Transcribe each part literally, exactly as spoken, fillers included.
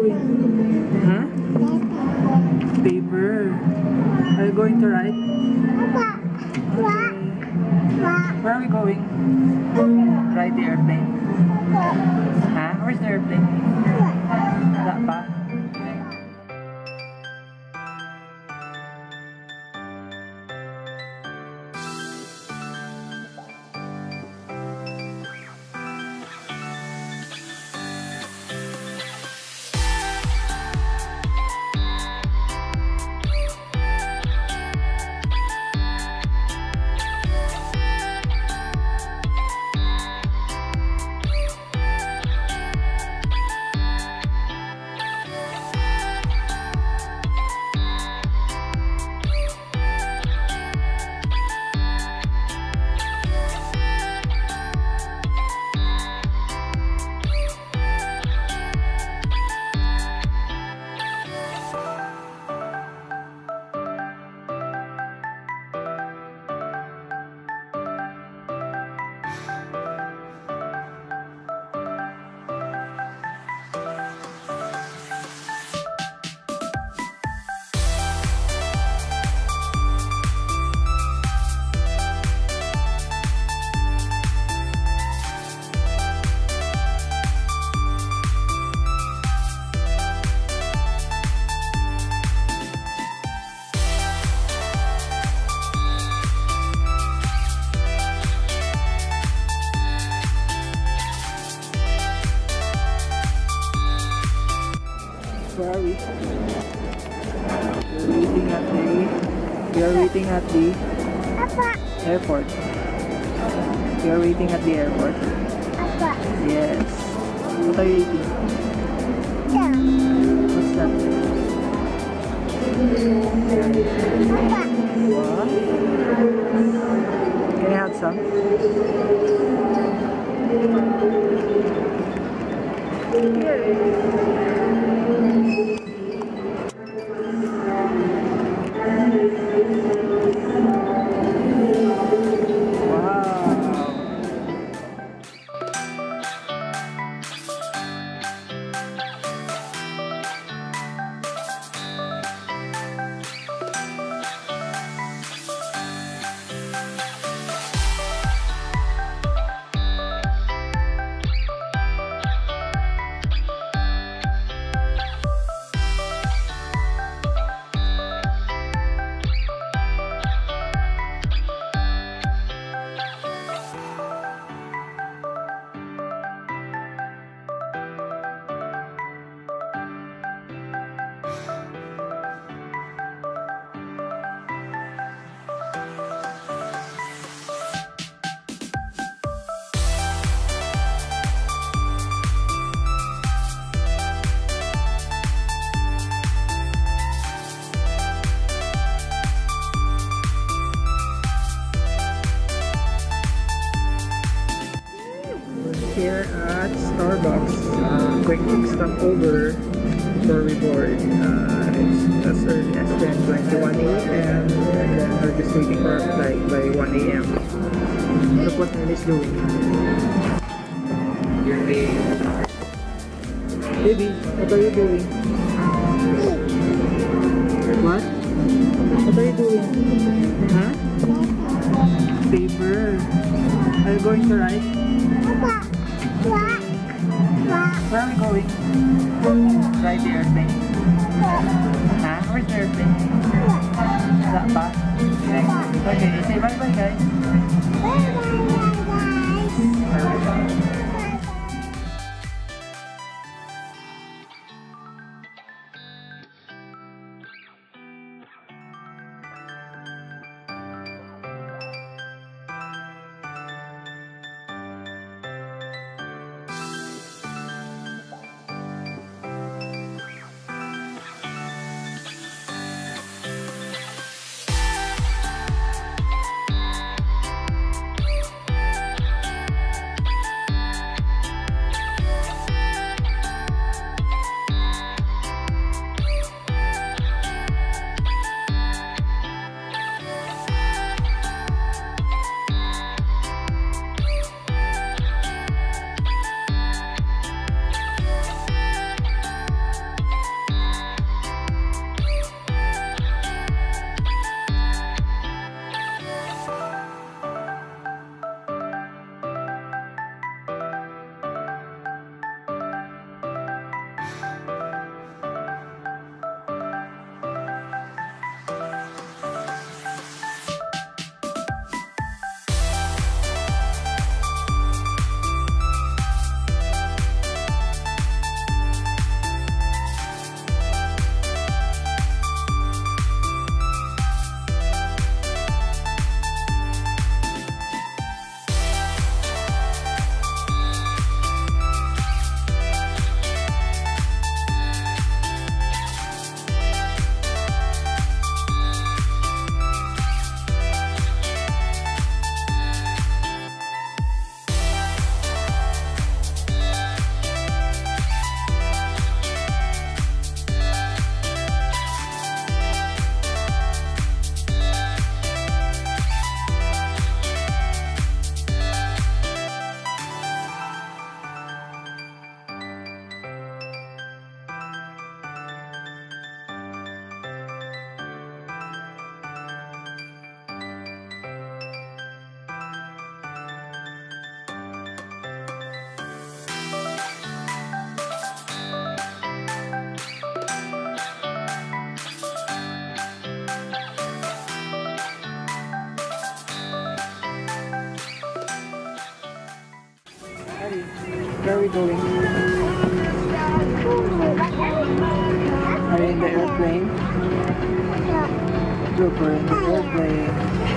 doing? Huh? Paper. Are you going to write? Okay. Where are we going? Ride the airplane? Huh? Where's the airplane? Wala pa? Where are we? We're waiting at the we are waiting at the airport. We are waiting at the airport. Yes. What are you eating? What's that? What? Can I have some? Here at Starbucks, uh, quick stop over before we board. Uh, it's as early as ten twenty-one a m and then we're just waiting for our flight by one a m Look what Nelly's doing. Baby, what are you doing? What? What are you doing? Huh? Paper. Are you going to write? Where are we going? Ride the airplane? Huh? Where's the airplane? Wala pa? Okay, say bye bye guys. Bye bye guys. Eddie, where are we going? Are you in the airplane? Look, we're in the airplane.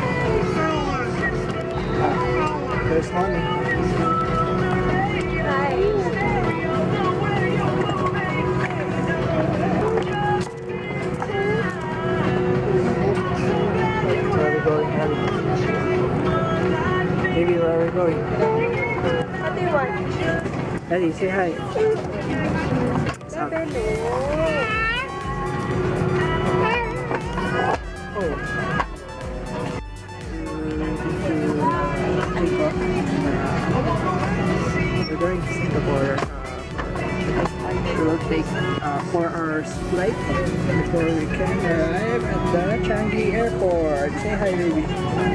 Ah, there's mommy. Where are we going, Eddie? Maybe where are we going? What do you want? Eddie, say hi. Stop. Oh. We're going to Singapore. Uh, it will take uh, four hours flight before we can arrive at the Changi Airport. Say hi, baby.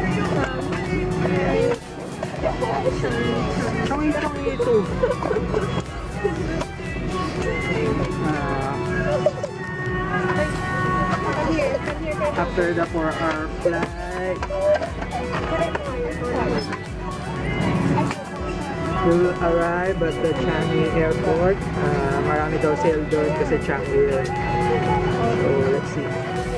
Changi, Changi too. After the four hour flight, we'll arrive at the Changi Airport. Uh, marami daw sale doon kasi Changi yun. So, let's see.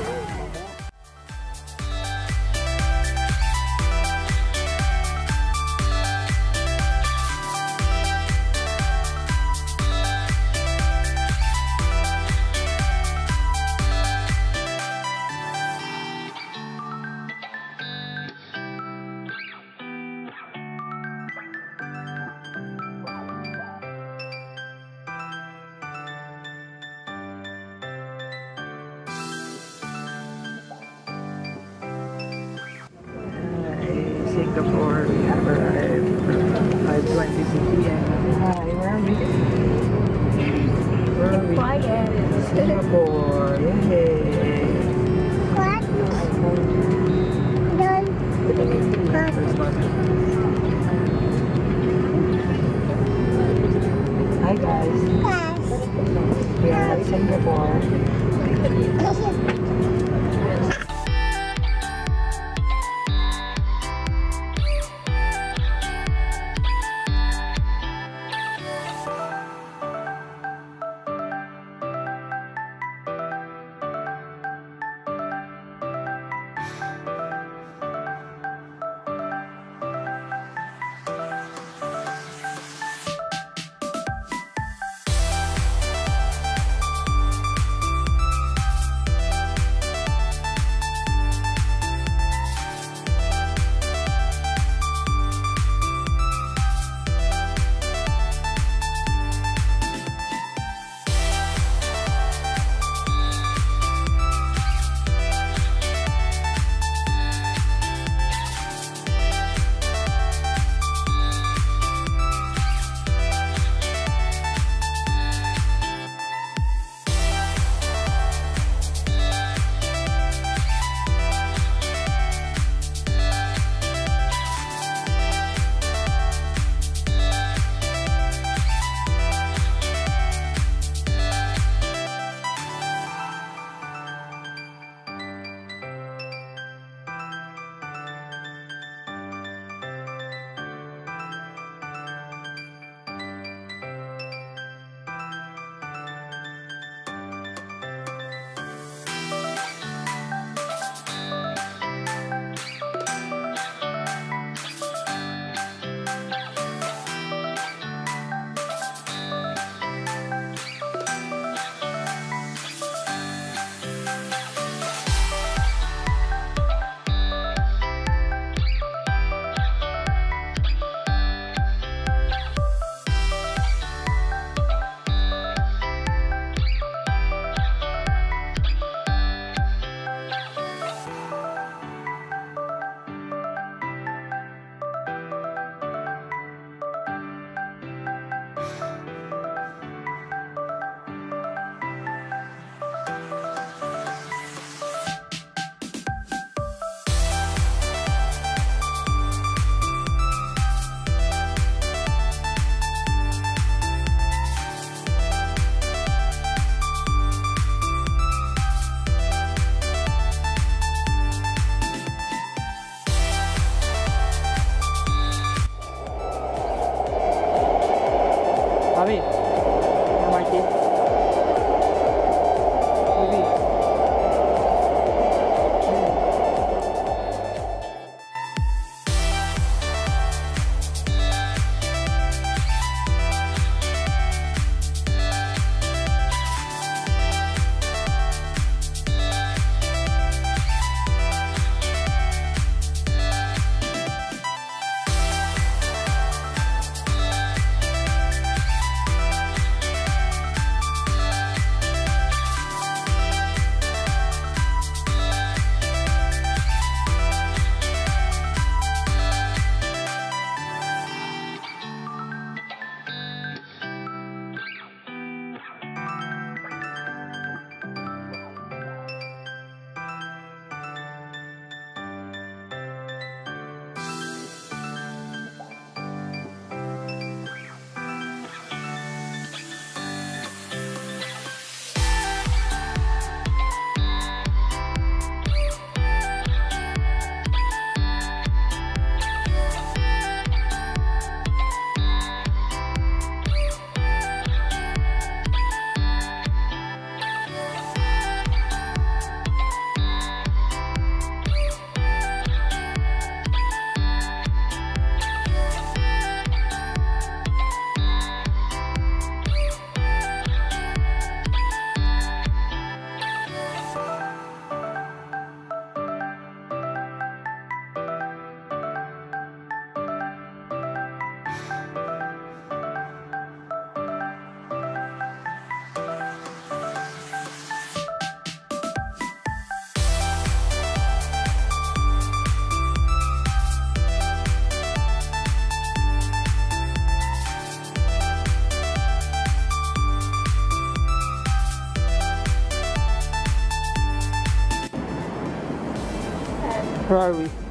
Singapore, we have arrived five twenty p m Hi, where are we? Where are we? Quiet. Singapore, yay! What? Done. First one. Hi guys, we are at Singapore. Where are we?